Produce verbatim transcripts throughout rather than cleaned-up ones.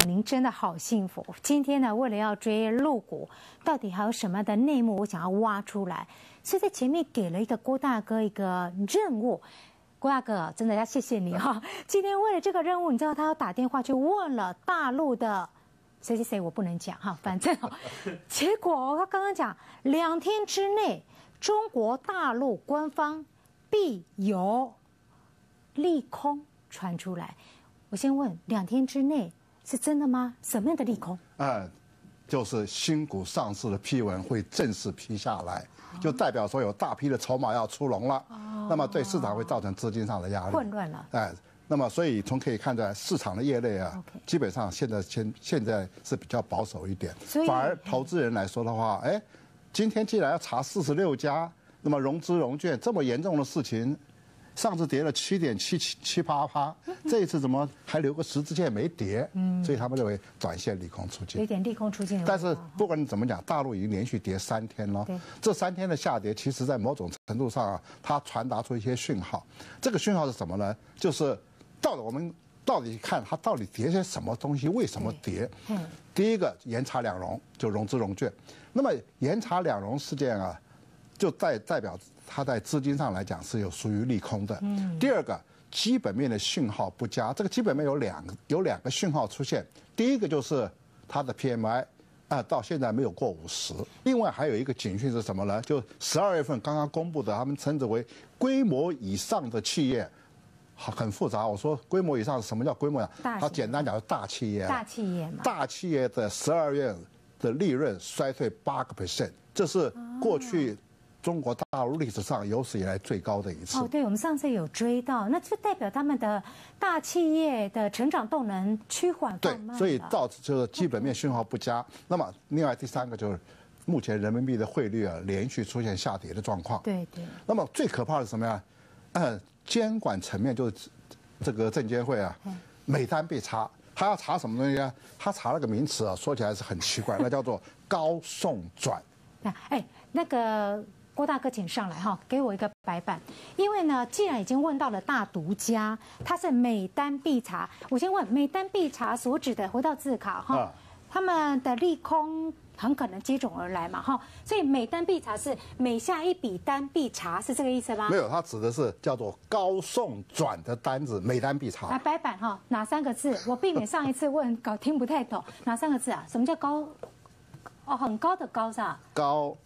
您真的好幸福。今天呢，为了要追陆股，到底还有什么的内幕，我想要挖出来，所以在前面给了一个郭大哥一个任务。郭大哥，真的要谢谢你哈！今天为了这个任务，你知道他要打电话去问了大陆的谁谁谁，我不能讲哈，反正结果他刚刚讲，两天之内，中国大陆官方必有利空传出来。我先问，两天之内是真的吗？什么样的利空？ 嗯，就是新股上市的批文会正式批下来，就代表说有大批的筹码要出笼了。哦，那么对市场会造成资金上的压力， 混乱了。 哎，那么所以从可以看出来，市场的业内啊， okay. 基本上现在现现在是比较保守一点，反而投资人来说的话，哎，今天既然要查四十六家，那么融资融券这么严重的事情。上次跌了七点七七七八趴，这一次怎么还留个十字线没跌？嗯，所以他们认为短线利空出尽， 有点利空出尽。 但是不管你怎么讲，大陆已经连续跌三天了。这三天的下跌，其实在某种程度上啊，它传达出一些讯号。这个讯号是什么呢？就是到底我们到底看它到底跌些什么东西，为什么跌？嗯，第一个严查两融，就融资融券。那么严查两融事件啊。就代代表它在资金上来讲是有属于利空的。嗯。第二个，基本面的讯号不佳。这个基本面有两个有两个讯号出现。第一个就是它的 P M I 啊，到现在没有过五十。另外还有一个警讯是什么呢？就十二月份刚刚公布的，他们称之为规模以上的企业，很复杂。我说规模以上什么叫规模啊？它简单讲是大企业。 大企业嘛。 大企业的十二月的利润衰退八个 percent， 这是过去。中国大陆历史上有史以来最高的一次。 哦，对，我们上次有追到，那就代表他们的大企业的成长动能趋缓放慢。 对，所以造成就是基本面讯号不佳。那么，另外第三个就是，目前人民币的汇率啊连续出现下跌的状况。 对对。 那么最可怕的是什么呀？呃，监管层面就是这个证监会啊，每单必查。他要查什么东西啊？他查了个名词啊，说起来是很奇怪，那叫做高送转。 哎，那个。郭大哥，请上来哈，给我一个白板。因为呢，既然已经问到了大独家，它是每单必查。我先问，每单必查所指的，回到字卡哈，啊、他们的利空很可能接踵而来嘛哈，所以每单必查是每下一笔单必查，是这个意思吗？ 没有，它指的是叫做高送转的单子，每单必查。 啊，白板哈，哪三个字？我避免上一次问搞听不太懂，哪三个字啊？什么叫高？哦，很高的高是吧？ 高。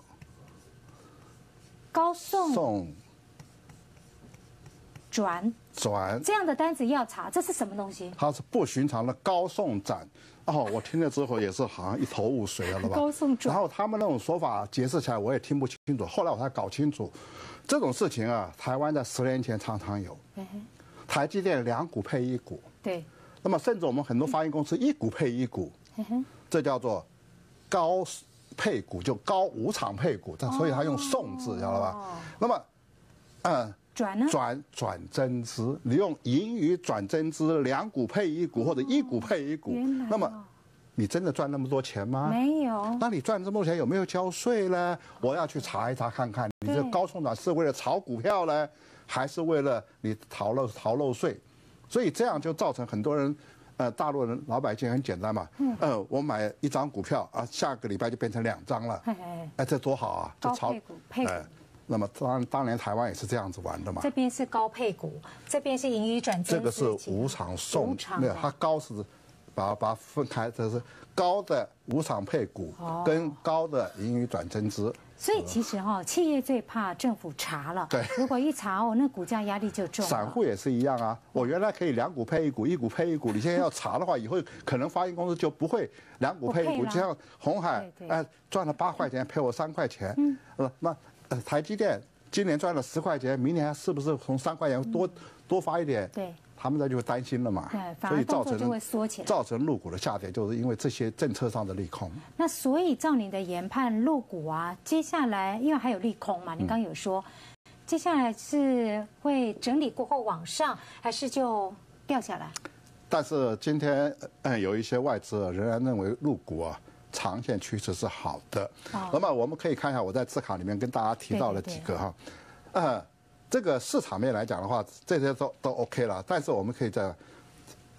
高送送转转这样的单子要查，这是什么东西？ 它是不寻常的高送转哦，我听了之后也是好像一头雾水了吧？ 高送转， 然后他们那种说法解释起来我也听不清楚，后来我才搞清楚，这种事情啊，台湾在十年前常常有，台积电两股配一股， 对， 那么甚至我们很多发行公司一股配一股，这叫做高。配股就高无偿配股，所以他用送字，知道吧？那么，嗯， 转呢？ 转转增资，你用盈余转增资，两股配一股或者一股配一股，那么你真的赚那么多钱吗？ 没有。 那你赚这么多钱有没有交税呢？我要去查一查看看，你这高送转是为了炒股票呢，还是为了你逃漏逃漏税？所以这样就造成很多人。呃，大陆人老百姓很简单嘛，嗯，呃，我买一张股票啊，下个礼拜就变成两张了，哎，哎，这多好啊！ 高配股，配股。 那么当当年台湾也是这样子玩的嘛。 这边是高配股，这边是盈余转增。 这个是无偿送，没有，它高是把把它分开，这是高的无偿配股跟高的盈余转增资。 所以其实哈、哦，企业最怕政府查了。 对， 如果一查哦，那股价压力就重了。 散户也是一样啊，我原来可以两股配一股，一股配一股，你现在要查的话，以后可能发行公司就不会两股配一股，就像鸿海，哎、呃，赚了八块钱赔我三块钱，嗯，呃，那呃台积电今年赚了十块钱，明年是不是从三块钱多、嗯、多发一点？ 对。 他们那就会担心了嘛， 对，所以造成就会缩起来， 造成陆股的下跌，就是因为这些政策上的利空。 那所以照你的研判，陆股啊，接下来因为还有利空嘛，你刚刚有说，嗯、接下来是会整理过后往上，还是就掉下来？ 但是今天嗯，有一些外资仍然认为陆股啊长线趋势是好的。哦、那么我们可以看一下，我在字卡里面跟大家提到了几个哈，呃。这个市场面来讲的话，这些都都 OK 了，但是我们可以在，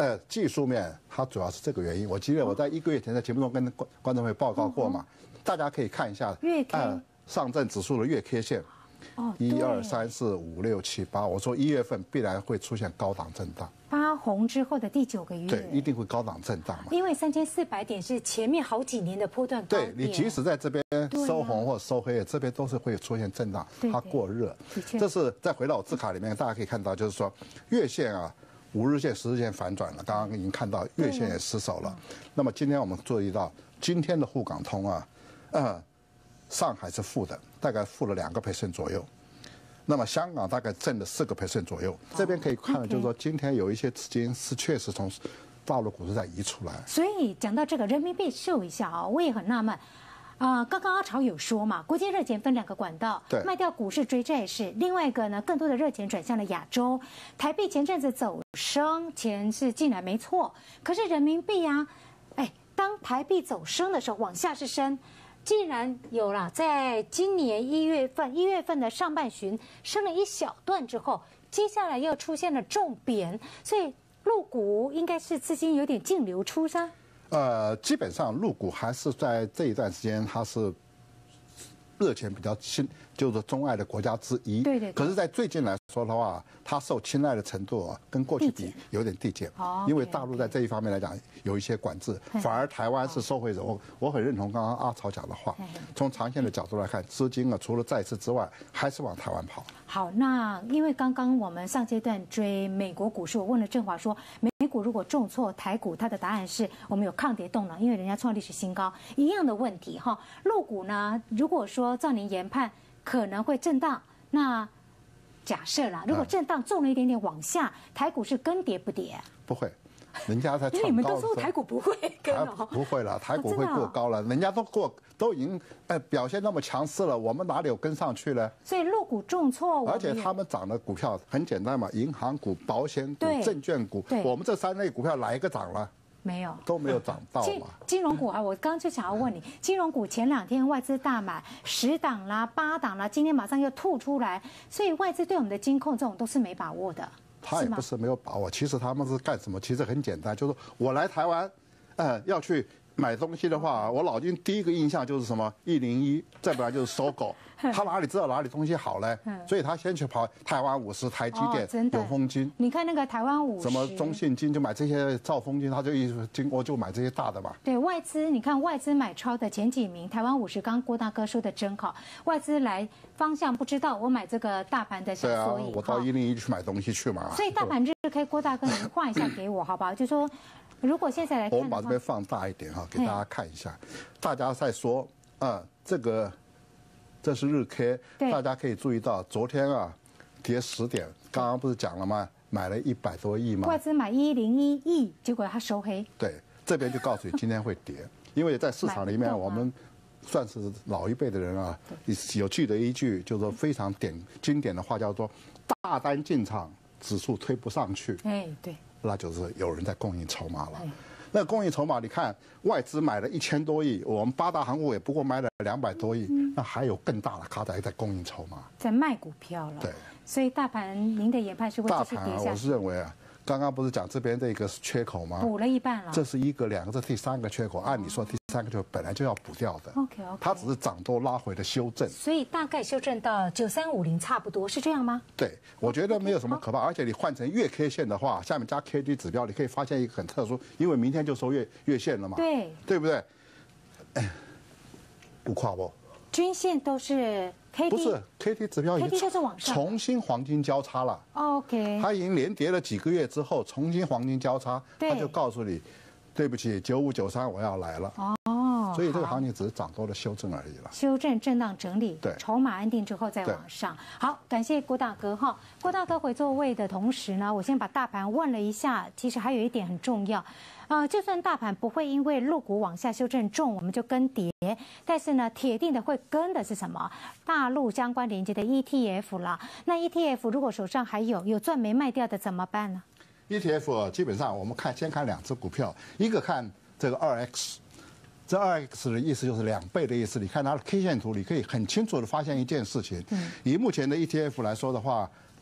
呃，技术面它主要是这个原因。我记得我在一个月前在节目中跟观观众会报告过嘛，嗯、大家可以看一下月 K、 呃、上证指数的月 K 线。 哦， 一二三四五六七八，我说一月份必然会出现高档震荡。 发红之后的第九个月， 对，一定会高档震荡嘛。 因为三千四百点是前面好几年的波段高点。 对，你即使在这边收红或收黑，这边都是会出现震荡，它过热。这是再回到我字卡里面，大家可以看到，就是说月线啊。五日线、十日线反转了，刚刚已经看到月线也失守了。那么今天我们注意到，今天的沪港通啊，呃，上海是负的，大概负了两个 percent 左右。那么香港大概正的四个 percent 左右。这边可以看到，就是说今天有一些资金是确实从大陆股市在移出来。 所以讲到这个人民币秀一下啊，我也很纳闷。啊、呃，刚刚阿潮有说嘛，国际热钱分两个管道，卖掉股市追债市，另外一个呢，更多的热钱转向了亚洲。台币前阵子走升，钱是进来没错，可是人民币啊，哎，当台币走升的时候，往下是升，既然有了，在今年一月份一月份的上半旬升了一小段之后，接下来又出现了重贬，所以陆股应该是资金有点净流出噻。 呃，基本上陆股还是在这一段时间，它是热钱比较新，就是钟爱的国家之一。 对对。 可是，在最近来说的话，它受青睐的程度啊，跟过去比有点递减。哦。因为大陆在这一方面来讲有一些管制，反而台湾是受惠者。我我很认同刚刚阿潮讲的话，从长线的角度来看，资金啊，除了债市之外，还是往台湾跑。 好，那因为刚刚我们上阶段追美国股市，我问了振华说，美股如果重挫台股，它的答案是我们有抗跌动能，因为人家创历史新高，一样的问题哈。陆股呢，如果说照您研判可能会震荡，那假设啦，如果震荡重了一点点往下，台股是跟跌不跌？ 不会。人家才因为你们都说台股不会跟哦， 不会了，台股会过高了，人家都过都已经哎表现那么强势了，我们哪里有跟上去呢？ 所以陆股重挫， 而且他们涨的股票很简单嘛，银行股、保险股、证券股，我们这三类股票哪一个涨了？ 没有， 都没有涨到嘛。 金融股啊，我刚刚就想要问你，金融股前两天外资大买十档啦、八档啦，今天马上又吐出来，所以外资对我们的金控这种都是没把握的。 他也不是没有把握，其实他们是干什么？其实很简单，就是我来台湾，呃，要去买东西的话，我脑筋第一个印象就是什么一零一，再不然就是搜狗。他哪里知道哪里东西好嘞？所以他先去跑台湾五十、台积电、永丰金。 你看那个台湾五十， 什么中信金就买这些兆丰金，他就一金我就买这些大的嘛。 对外资，你看外资买超的前几名，台湾五十，刚郭大哥说的真好，外资来方向不知道，我买这个大盘的小缩影。 对啊，我到一零一去买东西去嘛。 所以大盘日 K， 郭大哥您画一下给我好不好？就说如果现在来看， 我们把这边放大一点哈，给大家看一下。大家在说，啊，这个。这是日 K， 大家可以注意到，昨天啊，跌十点，刚刚不是讲了吗？买了一百多亿吗？ 外资买一零一亿，结果它收黑。 对，这边就告诉你今天会跌，因为在市场里面，我们算是老一辈的人啊，有记得一句就是说非常典经典的话，叫做“大单进场，指数推不上去”。 哎，对， 那就是有人在供应筹码了。那供应筹码，你看外资买了一千多亿，我们八大行股也不过买了两百多亿，嗯、那还有更大的卡仔在供应筹码， 在卖股票了。 对， 所以大盘您的研判是会继续跌下去。 大盘、啊、我是认为啊，刚刚不是讲这边这个缺口吗？ 补了一半了。 这是一个、两个，这第三个缺口，按理说第三个就本来就要补掉的。 OK OK。 它只是涨多拉回的修正。 所以大概修正到九三五零差不多，是这样吗？ 对，我觉得没有什么可怕，而且你换成月 K 线的话，下面加 K D 指标，你可以发现一个很特殊，因为明天就收月月线了嘛。 对。对不对？哎，不跨不？ 均线都是 K D。 不是 K D 指标已经 K D 就是往上重新黄金交叉了。 OK。 它已经连跌了几个月之后，重新黄金交叉，它就告诉你，对不起，九五九三我要来了。哦。所以这个行情只是涨多的修正而已了。 修正、震荡、整理， 对， 筹码安定之后再往上。好，感谢郭大哥哈。郭大哥回座位的同时呢，我先把大盘问了一下，其实还有一点很重要。呃，就算大盘不会因为陆股往下修正重，我们就跟跌，但是呢，铁定的会跟的是什么？大陆相关连接的 E T F 啦。那 E T F 如果手上还有有赚没卖掉的怎么办呢 ？E T F 基本上我们看先看两只股票，一个看这个二 X。这二 X 的意思就是两倍的意思。你看它的 K 线图，你可以很清楚的发现一件事情。嗯、以目前的 E T F 来说的话，呃，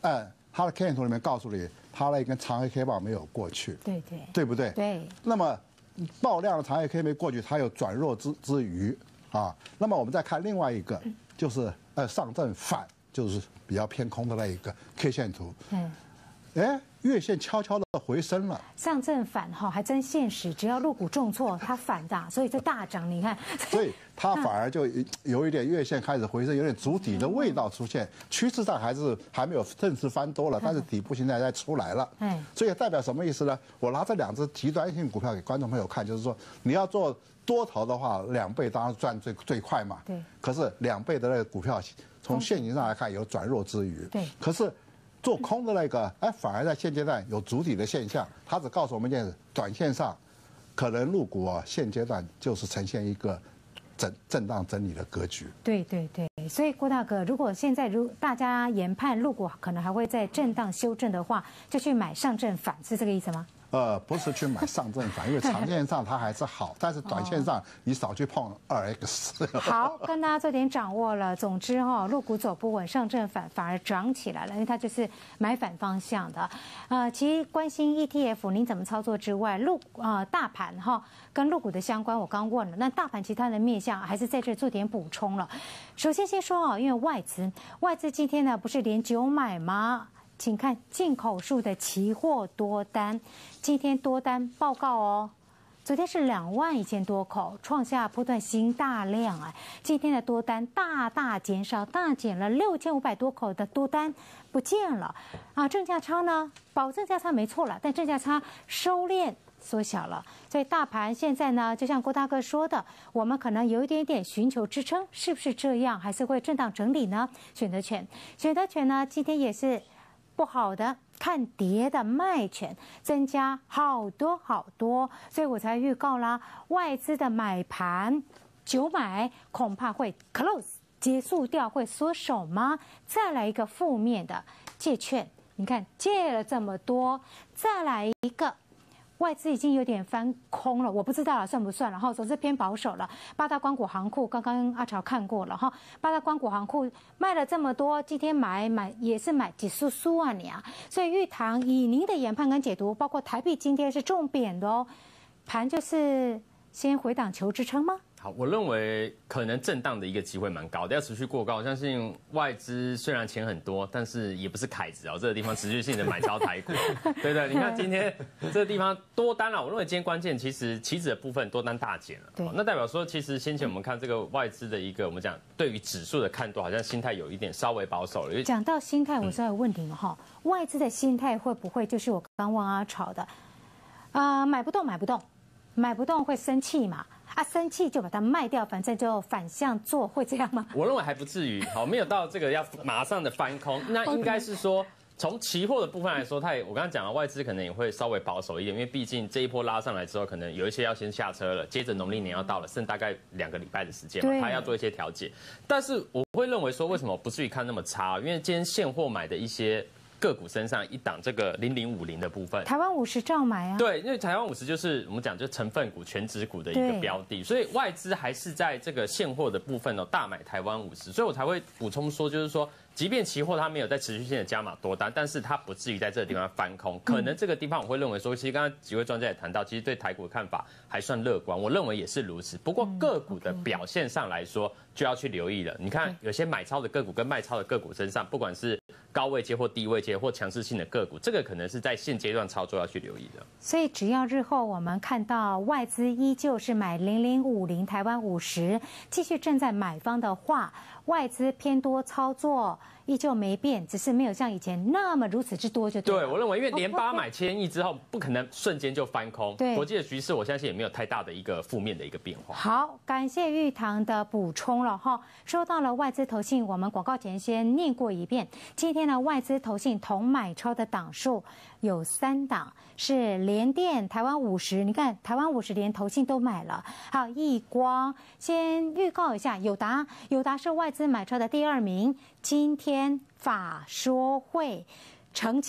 它的 K 线图里面告诉你，它那根长黑 K 棒没有过去， 对对， 对不对？ 对。 那么爆量的长黑 K 没过去，它有转弱之之余啊。那么我们再看另外一个，就是呃上证反，就是比较偏空的那一个 K 线图。嗯。哎，月线悄悄的回升了。 上证反哈还真现实，只要入股重挫，它反的，所以这大涨，你看。 所以它反而就有一点月线开始回升，有点筑底的味道出现，趋势上还是还没有正式翻多了，但是底部现在在出来了。嗯。所以代表什么意思呢？我拿这两只极端性股票给观众朋友看，就是说你要做多头的话，两倍当然赚最最快嘛。对。可是两倍的那个股票，从现形上来看有转弱之余。对。可是。做空的那个，哎，反而在现阶段有筑底的现象。它只告诉我们一件事：短线上，可能入股啊，现阶段就是呈现一个震震荡整理的格局。 对对对，所以郭大哥，如果现在如大家研判入股可能还会在震荡修正的话，就去买上证反，是这个意思吗？ 呃，不是去买上证反，因为长线上它还是好，但是短线上你少去碰二 X。 好，跟大家做点掌握了。总之哈、哦，入股走不稳，上证反反而涨起来了，因为它就是买反方向的。呃，其实关心 E T F 您怎么操作之外，入呃大盘哈、哦、跟入股的相关，我刚问了。那大盘其他的面向还是在这做点补充了。首先先说啊，因为外资外资今天呢不是连九买吗？请看进口数的期货多单，今天多单报告哦，昨天是两万一千多口，创下波段新大量啊！今天的多单大大减少，大减了六千五百多口的多单不见了啊！正价差呢，保证价差没错了，但正价差收敛缩小了，所以大盘现在呢，就像郭大哥说的，我们可能有一点点寻求支撑，是不是这样？还是会震荡整理呢？选择权，选择权呢，今天也是。不好的看跌的卖权增加好多好多，所以我才预告啦，外资的买盘九买恐怕会 close 结束掉，会缩手吗？再来一个负面的借券，你看借了这么多，再来一个。外资已经有点翻空了，我不知道了算不算了哈，总之偏保守了。八大光谷行库刚刚阿潮看过了哈，八大光谷行库卖了这么多，今天买买也是买几苏苏啊你啊，所以玉堂以您的研判跟解读，包括台币今天是重贬的哦，盘就是先回档求支撑吗？ 好，我认为可能震荡的一个机会蛮高的，要持续过高。我相信外资虽然钱很多，但是也不是凯子哦，这个地方持续性的买超台股，对对。你看今天这个地方多单了，我认为今天关键其实期指的部分多单大减了，对，那代表说其实先前我们看这个外资的一个我们讲对于指数的看多，好像心态有一点稍微保守了。 讲到心态，我稍微问您哈，外资的心态会不会就是我刚问阿潮的，呃，买不动买不动，买不动会生气嘛？啊，生气就把它卖掉，反正就反向做，会这样吗？ 我认为还不至于，好，没有到这个要马上的翻空，那应该是说。从期货的部分来说，它也我刚刚讲了，外资可能也会稍微保守一点，因为毕竟这一波拉上来之后，可能有一些要先下车了，接着农历年要到了，剩大概两个礼拜的时间嘛，它要做一些调节。但是我会认为说，为什么不至于看那么差？因为今天现货买的一些个股身上一档这个零零五零的部分， 台湾五十照买啊。 对，因为台湾五十就是我们讲就成分股、全指股的一个标的，所以外资还是在这个现货的部分哦大买台湾五十，所以我才会补充说，就是说。即便期货它没有在持续性的加码多单，但是它不至于在这个地方翻空。可能这个地方我会认为说，其实刚刚几位专家也谈到，其实对台股的看法还算乐观，我认为也是如此。不过个股的表现上来说，就要去留意了。你看有些买超的个股跟卖超的个股身上，不管是高位接或低位接或强势性的个股，这个可能是在现阶段操作要去留意的。 所以只要日后我们看到外资依旧是买零零五零台湾五十，继续站在买方的话，外资偏多操作。依旧没变，只是没有像以前那么如此之多就对了。 对，我认为因为连八买千亿之后，不可能瞬间就翻空。对，国际的局势我相信也没有太大的一个负面的一个变化。 好，感谢玉堂的补充了哈。说到了外资投信，我们广告前先念过一遍。今天呢，外资投信同买超的档数有三档，是联电、台湾五十。你看，台湾五十连投信都买了。还有亿光，先预告一下，友达，友达是外资买超的第二名。今天法说会，成绩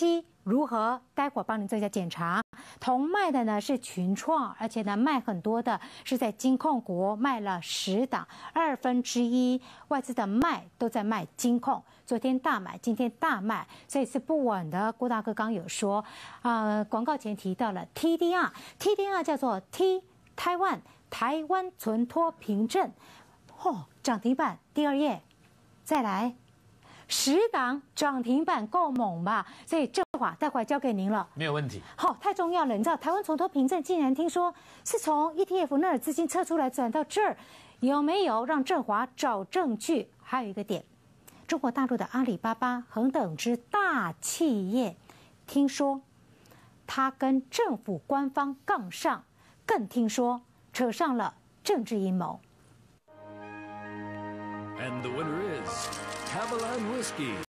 如何？待会儿帮您做一下检查。同卖的呢是群创，而且呢卖很多的是在金控股卖了十档，二分之一外资的卖都在卖金控。昨天大买，今天大卖，所以是不稳的。郭大哥刚有说，呃，广告前提到了 T D R，T D R 叫做 T 台湾台湾存托凭证，哦，涨停板。第二页，再来。十档涨停板够猛吧？所以这话待会交给您了， 没有问题。 好、哦，太重要了。你知道台湾存托凭证竟然听说是从 E T F 那儿资金撤出来转到这儿，有没有让振华找证据？还有一个点，中国大陆的阿里巴巴、恒等之大企业，听说他跟政府官方杠上，更听说扯上了政治阴谋。 And the winner is Avalon Whiskey.